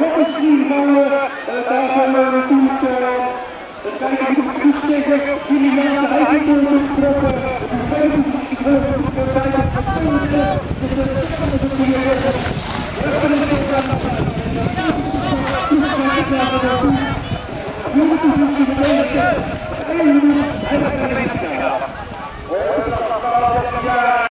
wat is die mannen, daar zijn we natuurlijk, het kijken hoe het toesteken, jullie mensen eigenlijk getrokken, het is veel goed getrokken, het is bijna verschillend, dus het is een goede weg. Jongens,